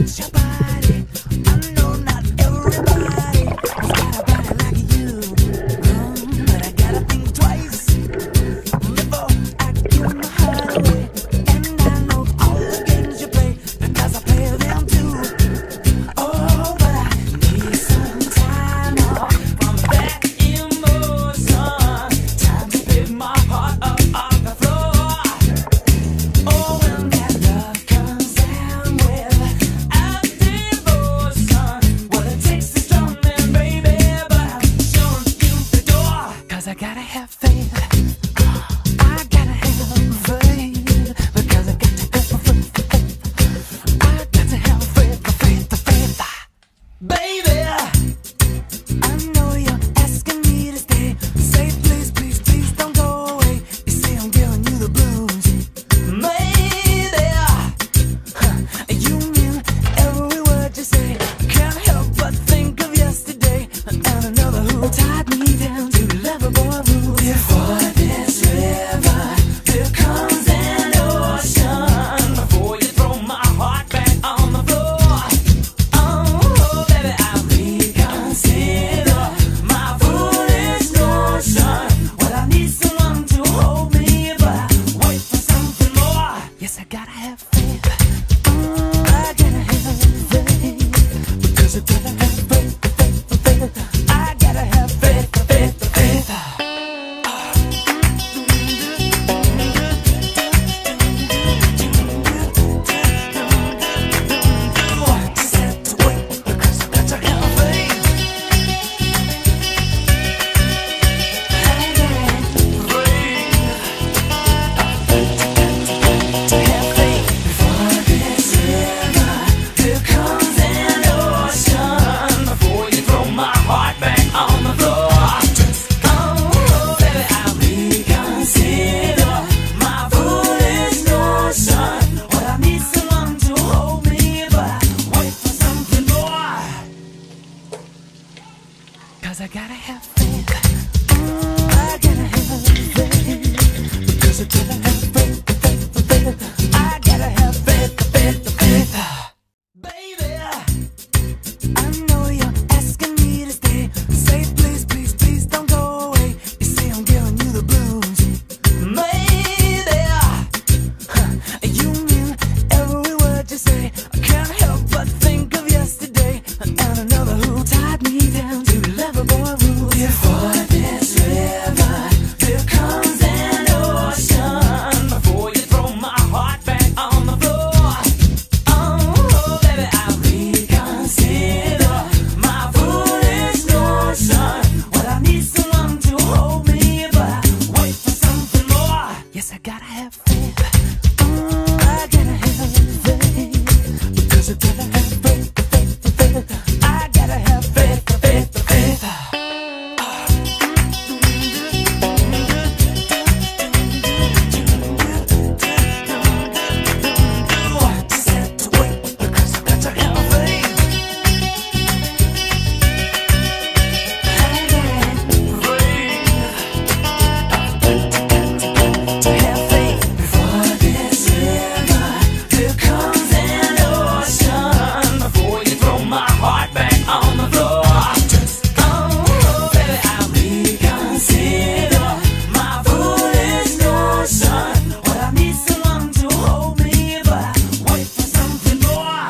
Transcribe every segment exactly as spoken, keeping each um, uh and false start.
fix your body. I know not everybody has got a body like you, mm, but I gotta think twice before I give my heart away. And I know all the games you play because I play them too. Oh, but I need some time off from that emotion. Time to pick my heart up off the floor. Oh, when that love comes down without devotion, what it takes is strong, man, baby. But I'm showing you the door, 'cause I gotta have faith. I gotta have faith, because I got to have faith. I got to have faith, the faith, the faith. Baby, I know you're asking me to stay. Say please, please, please don't go away. You see I'm giving you the blues. Maybe huh, you mean every word you say. Can't help but think of yesterday and another who tied me down to Loverboy rules. Before this river there comes an ocean, before you throw my heart back on the floor. Oh, baby, I'll reconsider my foolish notion. Well, I need someone to hold me, but I wait for something more. Yes, I gotta have faith. Mm, I gotta have faith, because I gotta have faith, faith, faith. I gotta have faith, faith, faith. Just have to wait, because I got to have faith. I gotta have faith to have faith. Before this river there comes an ocean, before you throw my heart back on the floor. Oh, baby, I'll reconsider my foolish notion. Well, I need someone to hold me, but I wait for something more, 'cause I gotta have faith. Mm, I gotta have faith, because I gotta have faith, faith, faith. I gotta have faith, faith, faith. Baby, I know you're asking me to stay. Say please, please, please don't go away. You see I'm giving you the blues. Maybe huh, you mean every word you say. I can't help but think of yesterday and another who tied me down to Loverboy rules. Before this river there comes an ocean, before you throw my heart back on the floor. Oh, baby, I'll reconsider my foolish notion. Well, I need someone to hold me, but I wait for something more. Yes, I gotta have faith. Mm, I gotta have faith, because I gotta have faith, faith, faith. I gotta have faith, faith, faith. Just have to wait, because I got to have faith. I gotta have faith to have faith. Before this river there comes an ocean, before you throw my heart back on the floor. Oh, baby, I'll reconsider my foolish notion. Well, I need someone to hold me, but I wait for something more,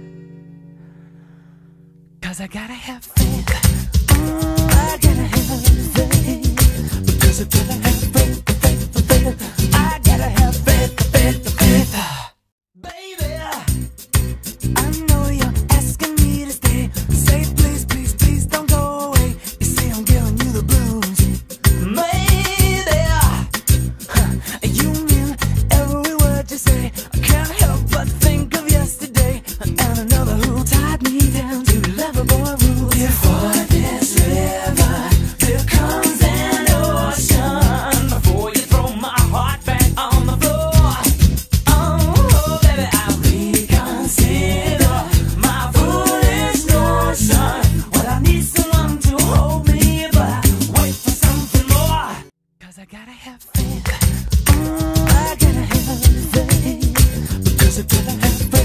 'cause I gotta have faith. Mm, I gotta have faith, because I gotta have faith, faith, faith. I gotta have faith, faith, faith. Baby, I know you're asking me to stay. Say please, please, please don't go away. You see I'm giving you the blues. Maybe huh, you mean every word you say. I can't help but think of yesterday and another who tied me down to Loverboy rules. Before this river there comes an ocean, before you throw my heart back on the floor. Oh, baby, I'll reconsider my foolish notion. Well, I need someone to hold me, but I wait for something more, 'cause I gotta have faith. Mm, I gotta have faith, because I gotta have faith.